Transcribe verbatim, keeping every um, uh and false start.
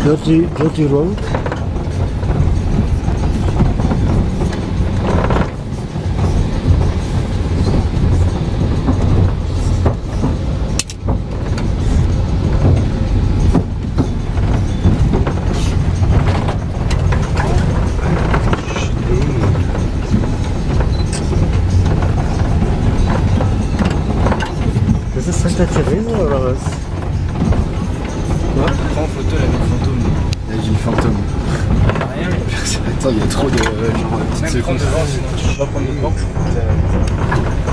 Dirty, dirty road. Das ist Santa Teresa oder was? Quoi? Prends en photo la ville fantôme. La ville fantôme. Rien. Attends, il y a trop de euh, genre, petites Même prendre secondes. devant, sinon tu peux pas prendre de banque.